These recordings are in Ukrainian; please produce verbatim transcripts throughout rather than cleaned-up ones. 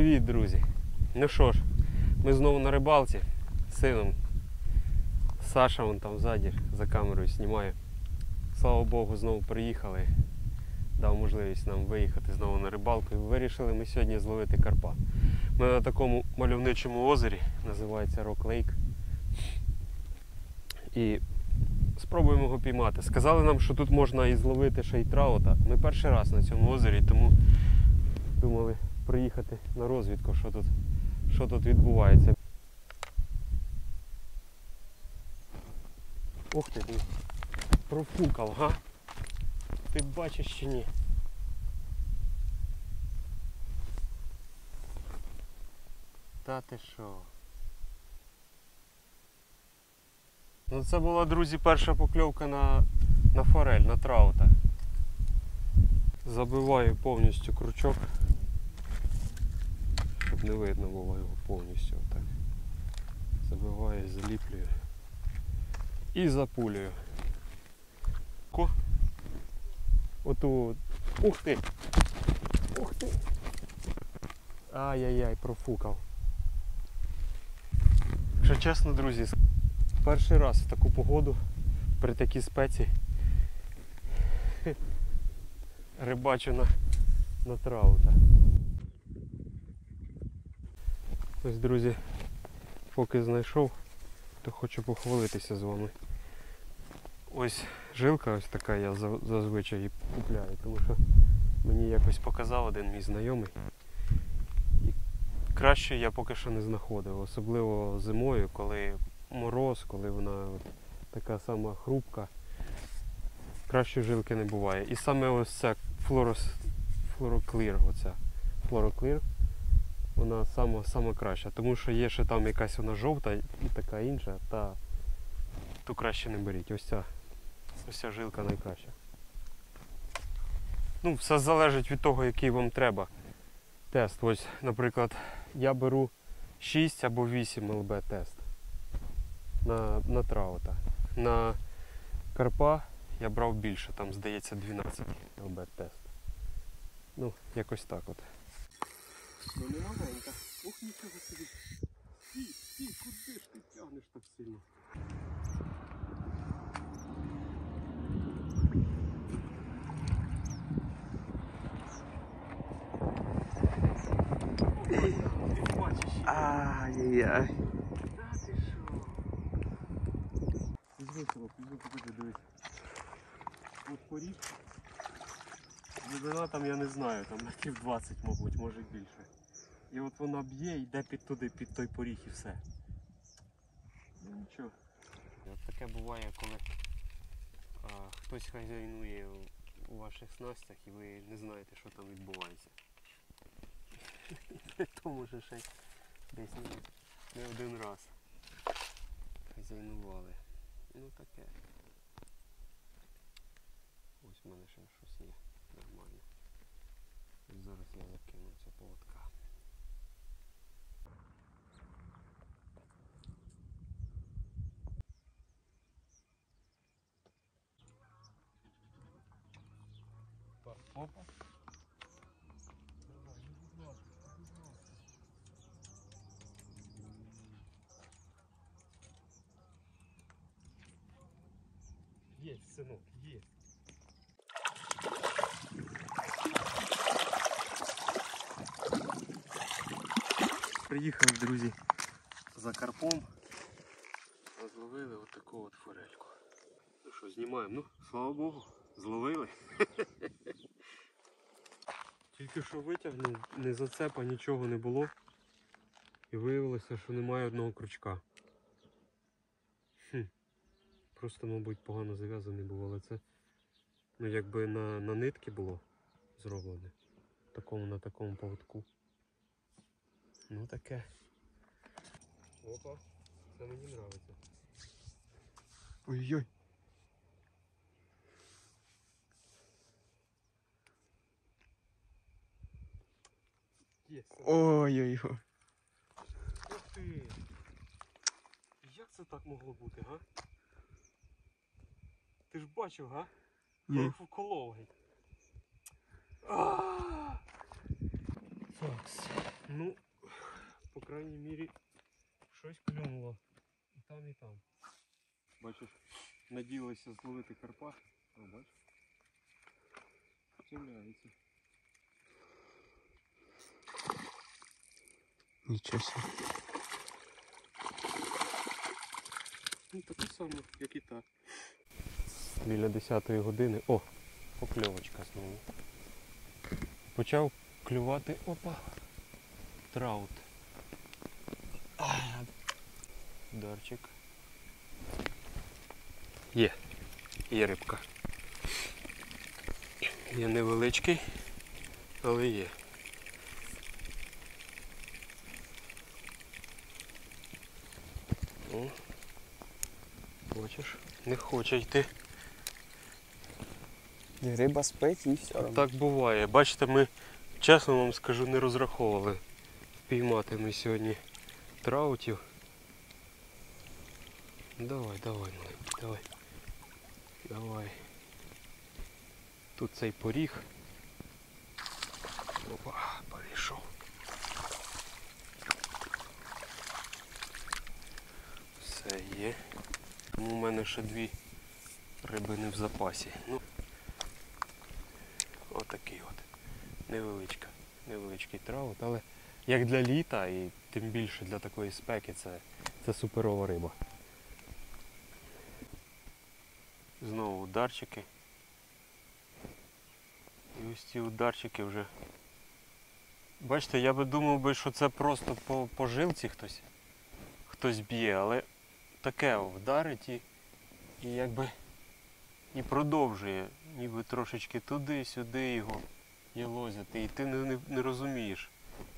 Привіт, друзі! Ну що ж, ми знову на рибалці з сином. Саша вон там ззаді за камерою знімає. Слава Богу, знову приїхали. Дав можливість нам виїхати знову на рибалку. І вирішили ми сьогодні зловити карпа. Ми на такому мальовничому озері, називається Rock Lake. І спробуємо його піймати. Сказали нам, що тут можна і зловити ще й траута. Ми перший раз на цьому озері, тому думали приїхати на розвідку, що тут, що тут відбувається. Ух ти, профукав, га? Ти бачиш чи ні? Та ти що? Ну це була, друзі, перша покльовка на, на форель, на траута. Забиваю повністю крючок, щоб не видно було його повністю. Отак. Забиваю, заліплюю і запулюю. Ко? Оту. Ух ти! Ух ти! Ай-яй-яй, профукав. Якщо чесно, друзі, перший раз в таку погоду, при такій спеці, рибачу на, на траута. Ось, друзі, поки знайшов, то хочу похвалитися з вами. Ось жилка ось така, я зазвичай її купляю, тому що мені якось показав один мій знайомий. І краще я поки що не знаходив, особливо зимою, коли мороз, коли вона от така сама хрупка. Кращої жилки не буває. І саме ось ця флорос, флороклір, оця флороклір, вона сама, сама краща, тому що є ще там якась вона жовта і така інша, та ту краще не беріть. Ось ця, ось ця жилка найкраща. Ну, все залежить від того, який вам треба тест. Ось, наприклад, я беру шість або вісім ел бі тест на, на траута. На карпа я брав більше, там, здається, дванадцять ел бі тест. Ну, якось так от. Ну не маленька. Ох, нічого собі. Стій, стій, куди ж ти тягнеш так сильно? Ти бачиш? Ай-яй-яй. Та ти що? Візьми, синок, візьми, покажи, дивись. От поріг. Глибина там, я не знаю, там метрів двадцять, мабуть, може більше. І от вона б'є і йде під туди, під той поріг і все. Ну нічого. От таке буває, коли а, хтось хазяйнує у, у ваших снастях і ви не знаєте, що там відбувається. То може ще десь не, не один раз хазяйнували. Ну таке. Ось в мене ще щось є. Нормально. І зараз я закину цього поводка. Опа. Есть, сынок, есть. Приїхали, друзі, за карпом, зловили отаку от форельку. Ну що, знімаємо? Ну, слава Богу, зловили. Тільки що витягнув, не зацепа, нічого не було. І виявилося, що немає одного крючка. Хм. Просто, мабуть, погано зав'язаний був, але це, ну, якби на, на нитки було зроблене. Такому, на такому поводку. Ну таке. Опа, це мені подобається. Ой-ой. Ой-ой-ой. Ух ти! Як це так могло бути, га? Ти ж бачив, га? Я їх вколов. Такс. Ну, по крайній мірі, щось клюнуло. І там, і там. Бачиш, надіялися зловити карпа. А, бачиш? З'являється. Нічого собі. Ну, таке саме, як і та. Біля десятої години. О, покльовочка знову. Почав клювати, опа, траут. Дарчик. Є. Є рибка. Є невеличкий, але є. О, бачиш, не хоче йти. І риба спить і все робить. Так буває. Бачите, ми, чесно вам скажу, не розраховували впіймати ми сьогодні траутів. Давай, давай, маленький, давай. Давай. Тут цей поріг. Опа, перейшов. Все є. Тому у мене ще дві рибини в запасі. Ну, отакий от. Невеличка. Невеличкий траут, але як для літа і тим більше для такої спеки це, це суперова риба. Знову ударчики. І ось ці ударчики вже. Бачите, я би думав би, що це просто по, по жилці хтось хтось б'є, але таке вдарить і, і якби і продовжує, ніби трошечки туди-сюди його єлозити. І ти не, не, не розумієш,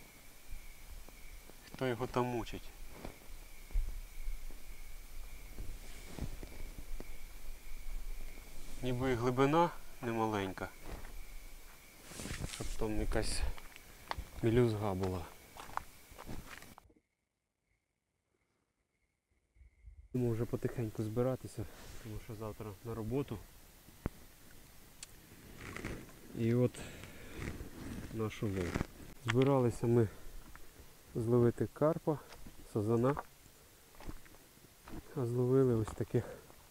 хто його там мучить. Ніби і глибина немаленька, щоб там якась мілюзга була. Будемо вже потихеньку збиратися, тому що завтра на роботу. І от наш улов. Збиралися ми зловити карпа, сазана, а зловили ось таких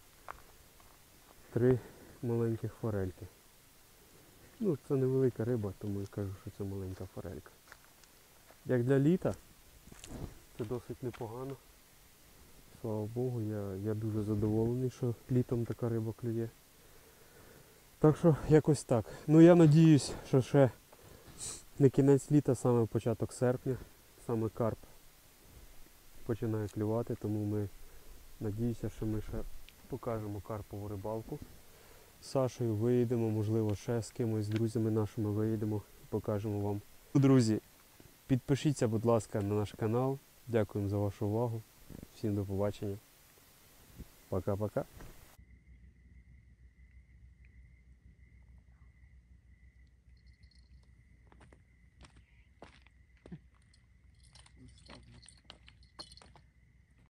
три маленьких форельки. Ну, це невелика риба, тому я кажу, що це маленька форелька. Як для літа, це досить непогано. Слава Богу, я, я дуже задоволений, що літом така риба клює. Так що якось так. Ну я надіюсь, що ще не кінець літа, саме початок серпня, саме карп починає клювати, тому ми надіюся, що ми ще покажемо карпову рибалку. З Сашою виїдемо, можливо ще з кимось, з друзями нашими виїдемо і покажемо вам. Друзі, підпишіться, будь ласка, на наш канал. Дякуємо за вашу увагу. Всім до побачення. Пока-пока.